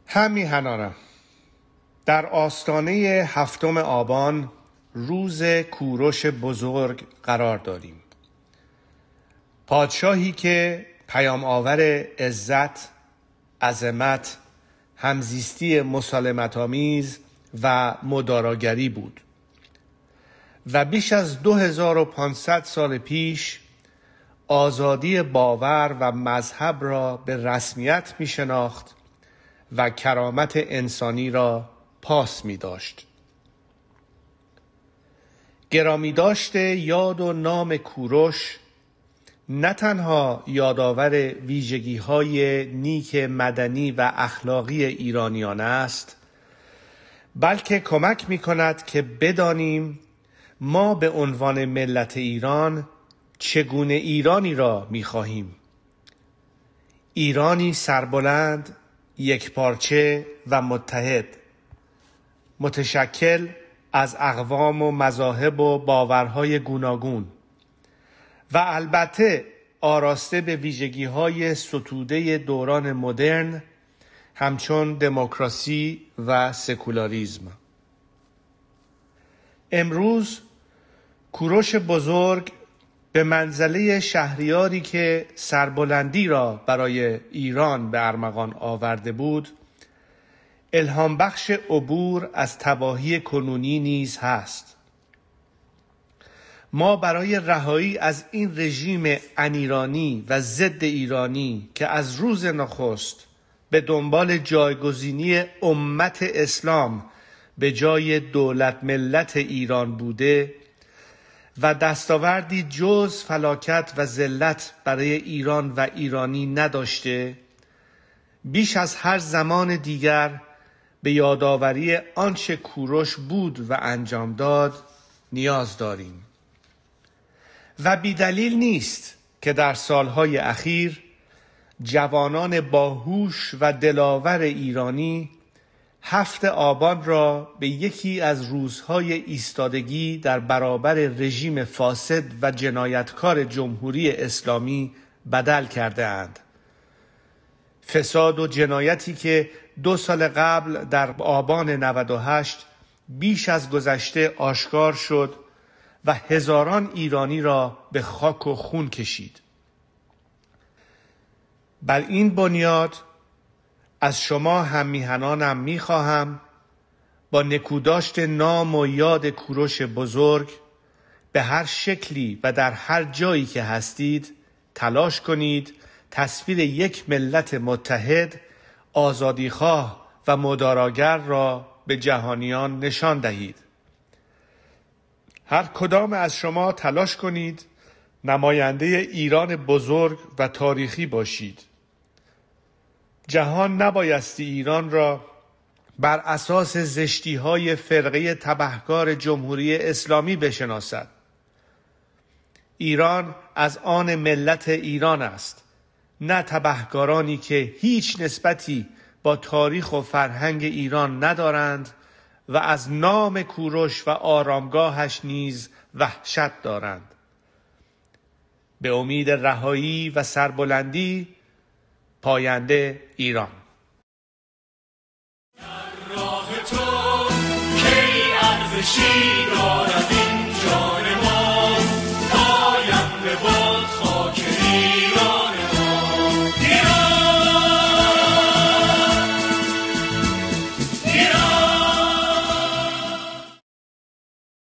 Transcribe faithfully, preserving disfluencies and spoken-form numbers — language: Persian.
هم میهنانم، در آستانه هفتم آبان روز کوروش بزرگ قرار داریم. پادشاهی که پیام آور عزت، عظمت، همزیستی مسالمت‌آمیز و مداراگری بود و بیش از دو هزار و پانصد سال پیش آزادی باور و مذهب را به رسمیت می شناخت و کرامت انسانی را پاس می داشت. گرامی داشته یاد و نام کوروش نه تنها یادآور ویژگی‌های نیک مدنی و اخلاقی ایرانیان است، بلکه کمک می‌کند که بدانیم ما به عنوان ملت ایران چگونه ایرانی را می‌خواهیم. ایرانی سربلند، یکپارچه و متحد، متشکل از اقوام و مذاهب و باورهای گوناگون و البته آراسته به ویژگی‌های ستوده دوران مدرن همچون دموکراسی و سکولاریسم. امروز کوروش بزرگ به منزله شهریاری که سربلندی را برای ایران به ارمغان آورده بود، الهام بخش عبور از تباهی کنونی نیز هست. ما برای رهایی از این رژیم انیرانی و ضد ایرانی که از روز نخست به دنبال جایگزینی امت اسلام به جای دولت ملت ایران بوده و دستاوردی جز فلاکت و ذلت برای ایران و ایرانی نداشته، بیش از هر زمان دیگر به یادآوری آنچه کوروش بود و انجام داد نیاز داریم. و بیدلیل نیست که در سالهای اخیر جوانان باهوش و دلاور ایرانی هفت آبان را به یکی از روزهای ایستادگی در برابر رژیم فاسد و جنایتکار جمهوری اسلامی بدل کرده اند. فساد و جنایتی که دو سال قبل در آبان نود و هشت بیش از گذشته آشکار شد و هزاران ایرانی را به خاک و خون کشید. بر این بنیاد از شما هم میهنانم میخواهم با نکوداشت نام و یاد کوروش بزرگ به هر شکلی و در هر جایی که هستید تلاش کنید تصویر یک ملت متحد، آزادیخواه و مداراگر را به جهانیان نشان دهید. هر کدام از شما تلاش کنید نماینده ایران بزرگ و تاریخی باشید. جهان نبایستی ایران را بر اساس زشتی‌های فرقه تبهکار جمهوری اسلامی بشناسد. ایران از آن ملت ایران است، نه تبهکارانی که هیچ نسبتی با تاریخ و فرهنگ ایران ندارند و از نام کوروش و آرامگاهش نیز وحشت دارند. به امید رهایی و سربلندی، پاینده ایران. در راه تو کی ارزشی دارد این جان